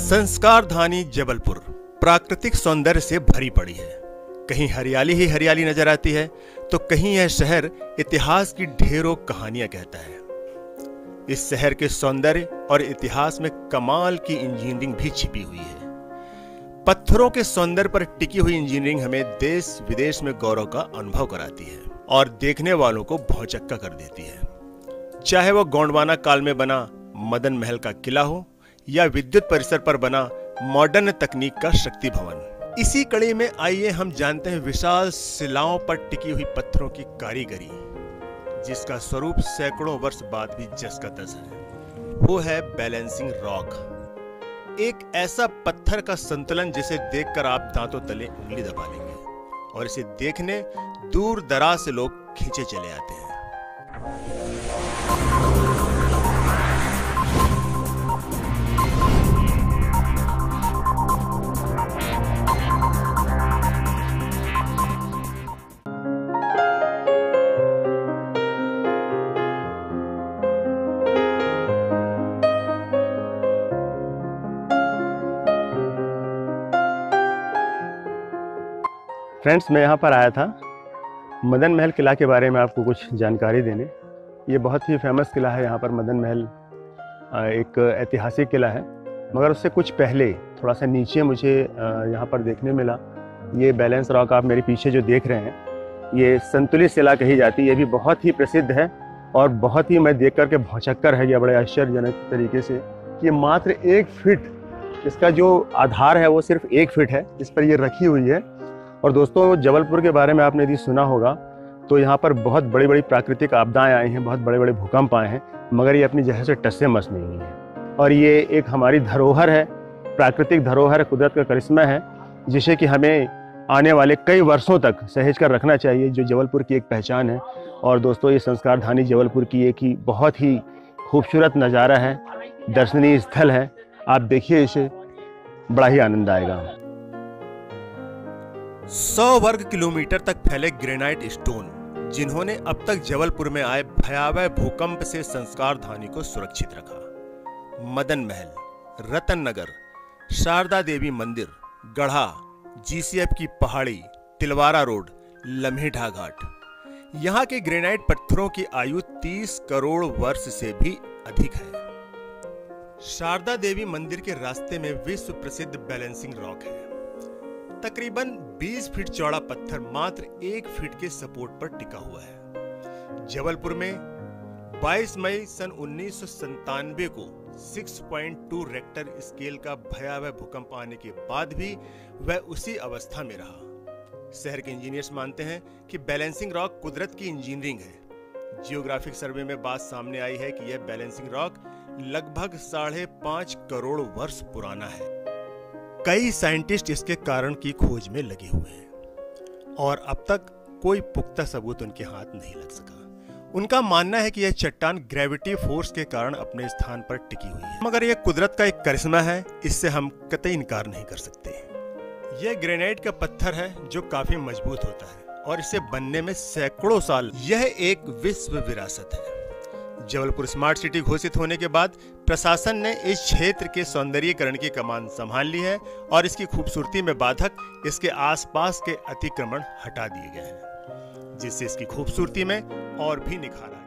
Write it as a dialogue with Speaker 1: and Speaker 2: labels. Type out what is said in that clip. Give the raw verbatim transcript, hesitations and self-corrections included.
Speaker 1: संस्कार धानी जबलपुर प्राकृतिक सौंदर्य से भरी पड़ी है। कहीं हरियाली ही हरियाली नजर आती है तो कहीं यह शहर इतिहास की ढेरों कहानियां कहता है। इस शहर के सौंदर्य और इतिहास में कमाल की इंजीनियरिंग भी छिपी हुई है। पत्थरों के सौंदर्य पर टिकी हुई इंजीनियरिंग हमें देश विदेश में गौरव का अनुभव कराती है और देखने वालों को भौचक्का कर देती है। चाहे वो गोंडवाना काल में बना मदन महल का किला हो या विद्युत परिसर पर बना मॉडर्न तकनीक का शक्ति भवन। इसी कड़ी में आइए हम जानते हैं विशाल शिलाओं पर टिकी हुई पत्थरों की कारीगरी, जिसका स्वरूप सैकड़ों वर्ष बाद भी जस का तस है। वो है बैलेंसिंग रॉक, एक ऐसा पत्थर का संतुलन जिसे देखकर आप दांतों तले उंगली दबा लेंगे और इसे देखने दूर दराज से लोग खींचे चले आते हैं।
Speaker 2: फ्रेंड्स, मैं यहाँ पर आया था मदन महल किला के बारे में आपको कुछ जानकारी देने। ये बहुत ही फेमस किला है। यहाँ पर मदन महल एक ऐतिहासिक किला है, मगर उससे कुछ पहले थोड़ा सा नीचे मुझे यहाँ पर देखने मिला ये बैलेंस रॉक। आप मेरे पीछे जो देख रहे हैं, ये संतुलित शिला कही जाती है। ये भी बहुत ही प्रसिद्ध है और बहुत ही मैं देख करके भौचक्कर है गया बड़े आश्चर्यजनक तरीके से। ये मात्र एक फिट, इसका जो आधार है वो सिर्फ एक फिट है, इस पर ये रखी हुई है। और दोस्तों, जबलपुर के बारे में आपने यदि सुना होगा तो यहाँ पर बहुत बड़ी बड़ी प्राकृतिक आपदाएं आई हैं, बहुत बड़े बड़े भूकंप आए हैं, मगर ये अपनी जगह से टस से मस नहीं हुई है। और ये एक हमारी धरोहर है, प्राकृतिक धरोहर, कुदरत का करिश्मा है, जिसे कि हमें आने वाले कई वर्षों तक सहेज कर रखना चाहिए, जो जबलपुर की एक पहचान है। और दोस्तों, ये संस्कार धानी जबलपुर की एक ही बहुत ही खूबसूरत नज़ारा है, दर्शनीय स्थल है। आप देखिए इसे, बड़ा ही आनंद आएगा।
Speaker 1: सौ वर्ग किलोमीटर तक फैले ग्रेनाइट स्टोन, जिन्होंने अब तक जबलपुर में आए भयावह भूकंप से संस्कार धानी को सुरक्षित रखा। मदन महल, रतन नगर, शारदा देवी मंदिर, गढ़ा, जीसीएफ की पहाड़ी, तिलवारा रोड, लम्हेठा घाट। यहाँ के ग्रेनाइट पत्थरों की आयु तीस करोड़ वर्ष से भी अधिक है। शारदा देवी मंदिर के रास्ते में विश्व प्रसिद्ध बैलेंसिंग रॉक है। तकरीबन बीस फीट चौड़ा पत्थर मात्र एक फीट के सपोर्ट पर टिका हुआ है। जबलपुर में बाईस मई सन उन्नीस सौ संतानवे को छह पॉइंट दो रेक्टर स्केल का भयावह भूकंप आने के बाद भी वह उसी अवस्था में रहा। शहर के इंजीनियर्स मानते हैं कि बैलेंसिंग रॉक कुदरत की इंजीनियरिंग है। जियोग्राफिक सर्वे में बात सामने आई है कि यह बैलेंसिंग रॉक लगभग साढ़े पांच करोड़ वर्ष पुराना है। कई साइंटिस्ट इसके कारण की खोज में लगे हुए हैं और अब तक कोई पुख्ता सबूत उनके हाथ नहीं लग सका। उनका मानना है कि यह चट्टान ग्रेविटी फोर्स के कारण अपने स्थान पर टिकी हुई है, मगर यह कुदरत का एक करिश्मा है, इससे हम कतई इनकार नहीं कर सकते। यह ग्रेनाइट का पत्थर है जो काफी मजबूत होता है और इसे बनने में सैकड़ों साल। यह एक विश्व विरासत है। जबलपुर स्मार्ट सिटी घोषित होने के बाद प्रशासन ने इस क्षेत्र के सौंदर्यीकरण की कमान संभाल ली है और इसकी खूबसूरती में बाधक इसके आसपास के अतिक्रमण हटा दिए गए हैं, जिससे इसकी खूबसूरती में और भी निखार